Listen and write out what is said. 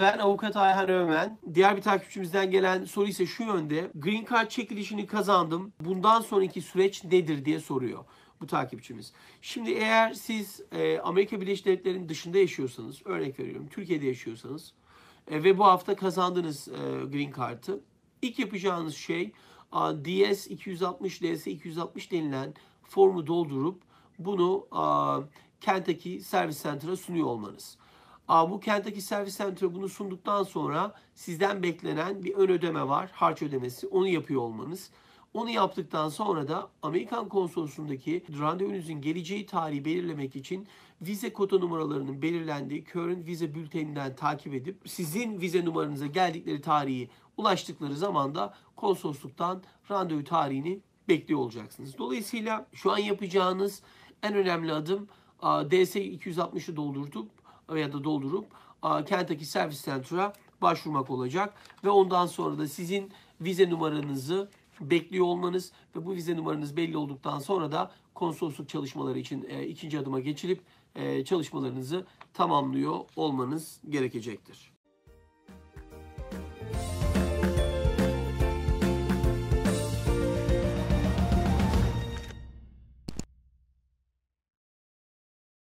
Ben avukat Ayhan Öğmen. Diğer bir takipçimizden gelen soru ise şu yönde. Green Card çekilişini kazandım. Bundan sonraki süreç nedir diye soruyor bu takipçimiz. Şimdi eğer siz Amerika Birleşik Devletleri'nin dışında yaşıyorsanız, örnek veriyorum Türkiye'de yaşıyorsanız ve bu hafta kazandınız Green Card'ı. İlk yapacağınız şey DS 260, DS 260 denilen formu doldurup bunu Kentucky Service Center'a sunuyor olmanız. Bu Kentucky Service Center'a bunu sunduktan sonra sizden beklenen bir ön ödeme var, harç ödemesi. Onu yapıyor olmanız. Onu yaptıktan sonra da Amerikan konsolosluğundaki randevunuzun geleceği tarihi belirlemek için vize kota numaralarının belirlendiği Current Vize bülteninden takip edip sizin vize numaranıza geldikleri tarihi ulaştıkları zaman da konsolosluktan randevu tarihini bekliyor olacaksınız. Dolayısıyla şu an yapacağınız en önemli adım DS 260'ı doldurup Kentucky Service Center'a başvurmak olacak ve ondan sonra da sizin vize numaranızı bekliyor olmanız ve bu vize numaranız belli olduktan sonra da konsolosluk çalışmaları için ikinci adıma geçilip çalışmalarınızı tamamlıyor olmanız gerekecektir.